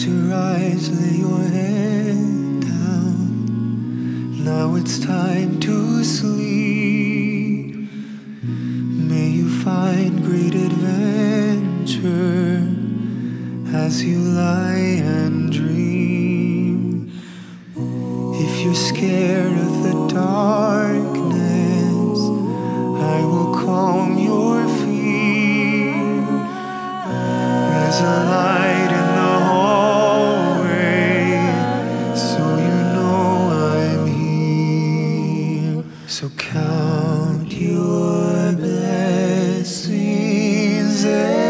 your eyes, lay your head down. Now it's time to sleep. May you find great adventure as you lie and dream. If you're scared of the darkness, I will calm your fear. There's a light in the hallway, so you know I'm here. So count your blessings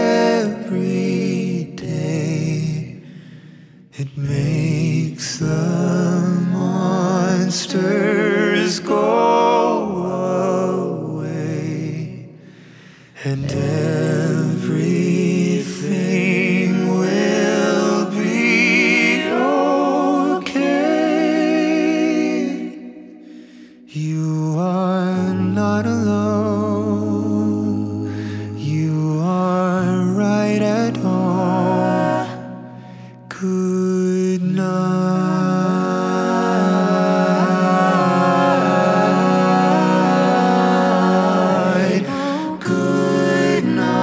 every day. It makes the monsters go away, and everything will be okay. You are not alone. You are right at home. Good night. Good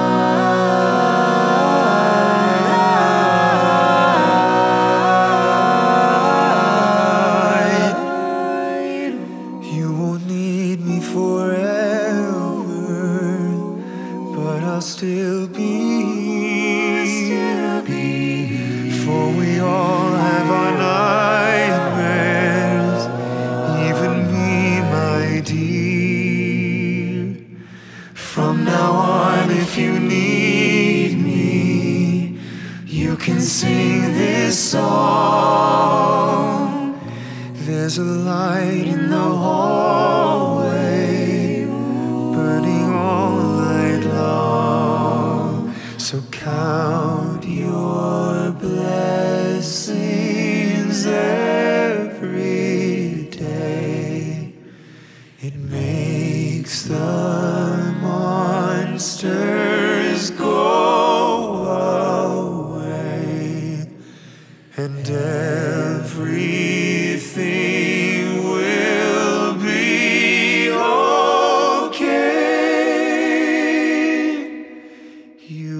night. You won't need me forever, but I'll still be here. For we all have our nightmares, even me, my dear. From now on, if you need me, you can sing this song. There's a light in the hallway, burning all night long. So count your blessings every day. It makes the monsters go away, and everything will be okay. You